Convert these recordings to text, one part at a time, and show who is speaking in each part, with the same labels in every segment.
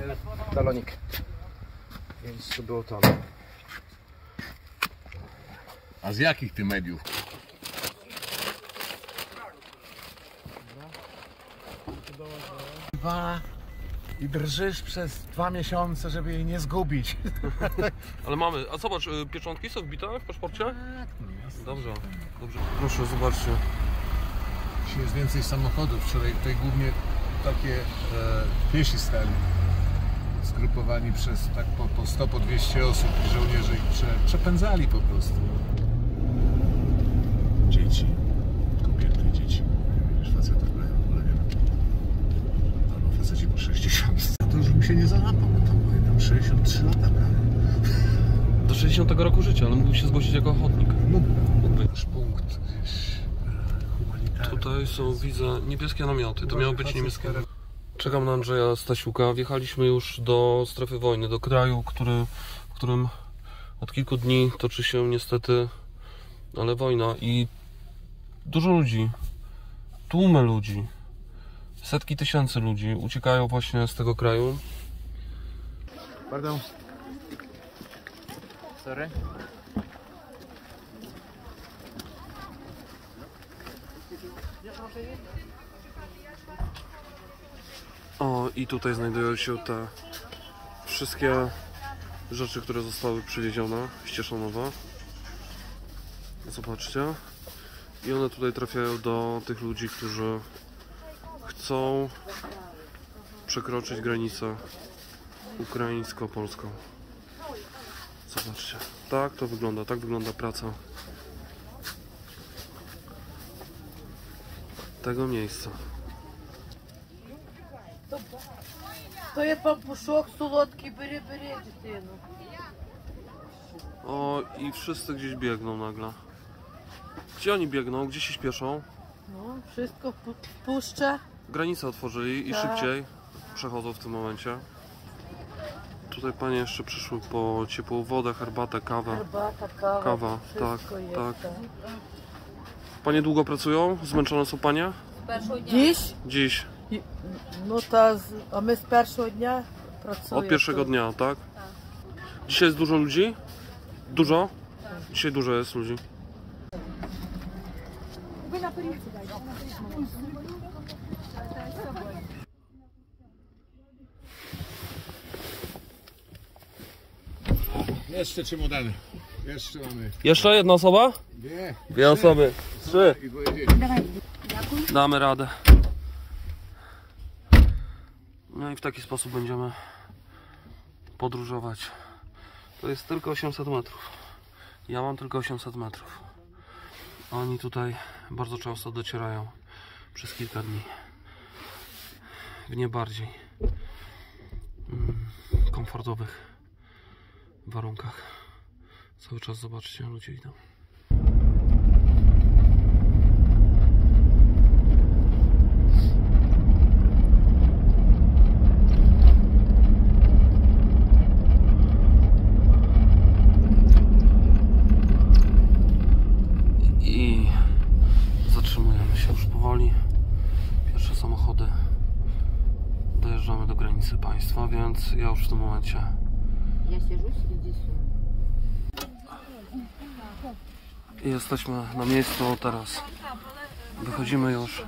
Speaker 1: Talonik. Więc to było tam.
Speaker 2: A z jakich ty mediów?
Speaker 3: I drżysz przez 2 miesiące, żeby jej nie zgubić.
Speaker 4: Ale mamy, a zobacz, pieczątki są wbite w paszporcie? Dobrze, dobrze. Proszę, zobaczcie.
Speaker 2: Dzisiaj jest więcej samochodów. Wczoraj tutaj głównie takie piesi stali. Zgrupowani przez tak po 100, po 200 osób i żołnierze ich przepędzali po prostu. Dzieci, kobiety i dzieci. Wiesz, facetów ulega. Albo faceci po 60. Za to, żebym się nie załapał, bo tam były tam 63 lata prawie.
Speaker 4: Do 60 roku życia, ale mógł się zgłosić jako ochotnik.
Speaker 2: Mógłby. Nasz punkt gdzieś humanitarny.
Speaker 4: Tutaj są, widzę, niebieskie namioty. To miało być niebieskie. Czekam na Andrzeja Stasiuka. Wjechaliśmy już do strefy wojny, do kraju, w którym od kilku dni toczy się niestety, ale wojna i dużo ludzi, tłumy ludzi, setki tysięcy ludzi uciekają właśnie z tego kraju.
Speaker 1: Pardon. Sorry.
Speaker 4: O, i tutaj znajdują się te wszystkie rzeczy, które zostały przywiezione z Cieszanowa. Zobaczcie. I one tutaj trafiają do tych ludzi, którzy chcą przekroczyć granicę ukraińsko-polską. Zobaczcie. Tak to wygląda, tak wygląda praca tego miejsca.
Speaker 5: То є пампушок солодкий, бери, дитину.
Speaker 4: O, i wszyscy gdzieś biegną nagle. Gdzie oni biegną? Gdzie się śpieszą?
Speaker 5: No, wszystko wpuszczę.
Speaker 4: Granicę otworzyli i
Speaker 5: Tak.
Speaker 4: szybciej przechodzą w tym momencie. Tutaj panie jeszcze przyszły po ciepłą wodę, herbatę, kawę.
Speaker 5: Herbata, kawa,
Speaker 4: Kawa, tak,
Speaker 5: wszystko jest,
Speaker 4: tak. Panie długo pracują? Zmęczone są panie?
Speaker 5: Dziś?
Speaker 4: Dziś.
Speaker 5: No a my z pierwszego dnia pracujemy.
Speaker 4: Od pierwszego dnia, tak? Dzisiaj jest dużo ludzi? Dużo? Dzisiaj dużo jest ludzi.
Speaker 2: Jeszcze czemodany. Jeszcze mamy.
Speaker 4: Jeszcze jedna osoba? Dwie osoby. 3.
Speaker 2: I pojedziemy.
Speaker 4: Damy radę. No i w taki sposób będziemy podróżować. To jest tylko 800 metrów. Ja mam tylko 800 metrów. Oni tutaj bardzo często docierają przez kilka dni. W nie bardziej komfortowych warunkach. Cały czas zobaczcie, ludzie idą. I zatrzymujemy się już powoli. Pierwsze samochody dojeżdżamy do granicy państwa, więc ja już w tym momencie jesteśmy na miejscu teraz. Wychodzimy już.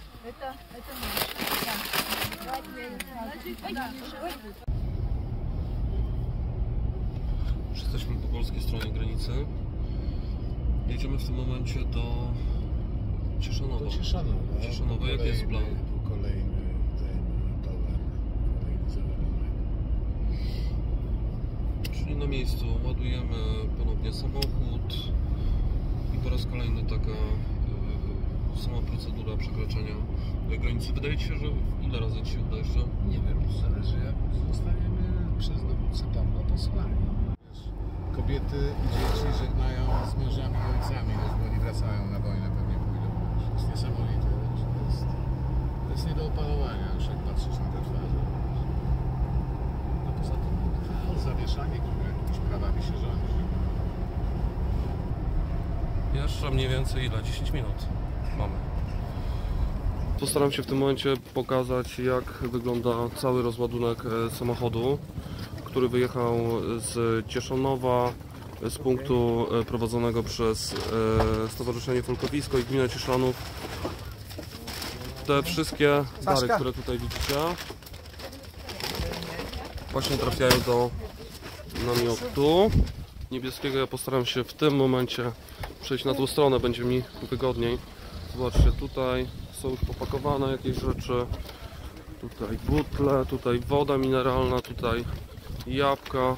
Speaker 4: Już jesteśmy po polskiej stronie granicy. Jedziemy w tym momencie do Cieszanowa.
Speaker 2: Do Cieszanowa.
Speaker 4: Cieszanowa, jaki jest plan?
Speaker 2: Kolejny ten towar, kolejny załadunek.
Speaker 4: Czyli na miejscu ładujemy ponownie samochód i po raz kolejny taka sama procedura przekraczania granicy. Wydaje Ci się, że ile razy Ci się uda jeszcze?
Speaker 2: Nie wiem, zależy jak zostaniemy przez dowódcę tam na to słuchanie. Kobiety i dzieci żegnają z mężami i ojcami, bo oni wracają na wojnę, pewnie pójdą. To jest niesamowite, to jest nie do opanowania, już jak patrzysz na te twarze. No poza tym zawieszanie, które jakimiś prawami się rządzi.
Speaker 4: Jeszcze mniej więcej ile? 10 minut mamy. Postaram się w tym momencie pokazać, jak wygląda cały rozładunek samochodu, który wyjechał z Cieszonowa, z punktu prowadzonego przez Stowarzyszenie Folkowisko i Gminę Cieszanów. Te wszystkie dary, które tutaj widzicie, właśnie trafiają do namiotu niebieskiego. Ja postaram się w tym momencie przejść na tą stronę, będzie mi wygodniej. Zobaczcie, tutaj są już popakowane jakieś rzeczy. Tutaj butle, tutaj woda mineralna, tutaj jabłka.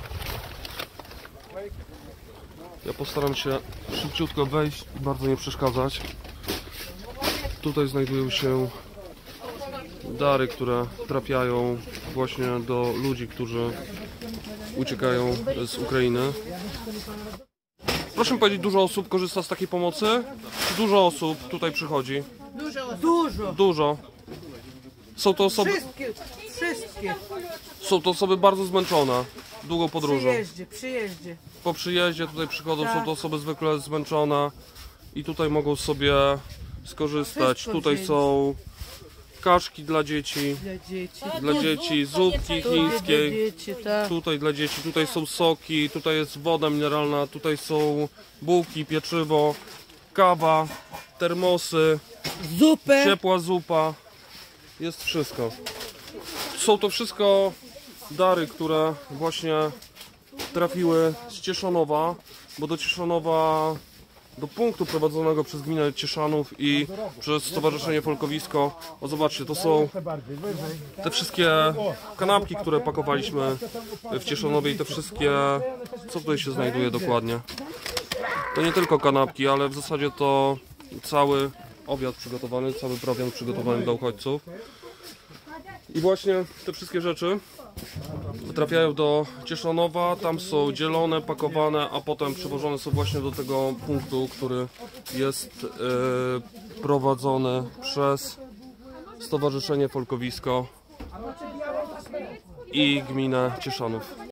Speaker 4: Ja postaram się szybciutko wejść i bardzo nie przeszkadzać. Tutaj znajdują się dary, które trafiają właśnie do ludzi, którzy uciekają z Ukrainy. Proszę mi powiedzieć, dużo osób korzysta z takiej pomocy? Dużo osób tutaj przychodzi?
Speaker 5: Dużo.
Speaker 4: Dużo. Są to osoby,
Speaker 5: Wszystkie.
Speaker 4: są to osoby bardzo zmęczone długą podróżą.
Speaker 5: Przyjeździe.
Speaker 4: Po przyjeździe tutaj przychodzą,
Speaker 5: Tak.
Speaker 4: są to osoby zwykle zmęczone i tutaj mogą sobie skorzystać.
Speaker 5: Wszystko
Speaker 4: Tutaj
Speaker 5: wziąć.
Speaker 4: są kaczki dla dzieci,
Speaker 5: Dla dzieci.
Speaker 4: zupki
Speaker 5: Dla
Speaker 4: chińskie,
Speaker 5: dzieci, tak.
Speaker 4: tutaj dla dzieci, tutaj są soki, tutaj jest woda mineralna, tutaj są bułki, pieczywo, kawa, termosy,
Speaker 5: Zupę.
Speaker 4: ciepła zupa, jest wszystko. Są to wszystko dary, które właśnie trafiły z Cieszonowa, bo do Cieszonowa, do punktu prowadzonego przez gminę Cieszanów i przez Stowarzyszenie Folkowisko. O, zobaczcie, to są te wszystkie kanapki, które pakowaliśmy w Cieszanowie i te wszystkie, co tutaj się znajduje dokładnie. To nie tylko kanapki, ale w zasadzie to cały obiad przygotowany, cały prowiant przygotowany dla uchodźców. I właśnie te wszystkie rzeczy trafiają do Cieszanowa, tam są dzielone, pakowane, a potem przewożone są właśnie do tego punktu, który jest prowadzony przez Stowarzyszenie Folkowisko i Gminę Cieszanów.